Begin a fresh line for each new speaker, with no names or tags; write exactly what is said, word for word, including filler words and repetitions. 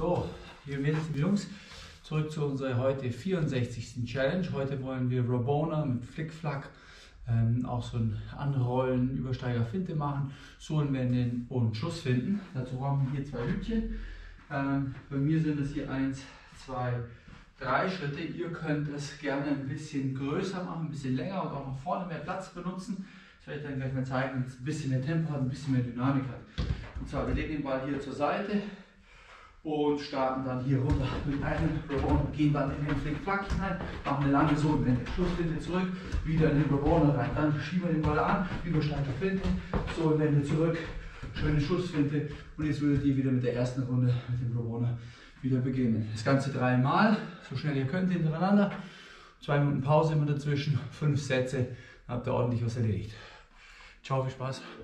So, liebe Mädels und Jungs, zurück zu unserer heute vierundsechzigsten Challenge. Heute wollen wir Rabona mit Flickflack, ähm, auch so ein Anrollen, Übersteiger Finte machen, Sohlenwenden und Schussfinden. Dazu haben wir hier zwei Hütchen. Ähm, bei mir sind es hier eins, zwei, drei Schritte. Ihr könnt es gerne ein bisschen größer machen, ein bisschen länger und auch nach vorne mehr Platz benutzen. Das werde ich dann gleich mal zeigen, dass es ein bisschen mehr Tempo hat, ein bisschen mehr Dynamik hat. Und zwar, wir legen den Ball hier zur Seite und starten dann hier runter mit einem Rabona, gehen dann in den Flickflack hinein, machen eine lange Sohlenwende, Schlussfinte zurück, wieder in den Rabona rein, dann schieben wir den Ball an, Übersteiger Finte, Sohlenwende zurück, schöne Schussfinte und jetzt würdet ihr wieder mit der ersten Runde mit dem Rabona wieder beginnen. Das Ganze dreimal, so schnell ihr könnt hintereinander, zwei Minuten Pause immer dazwischen, fünf Sätze, dann habt ihr ordentlich was erledigt. Ciao, viel Spaß.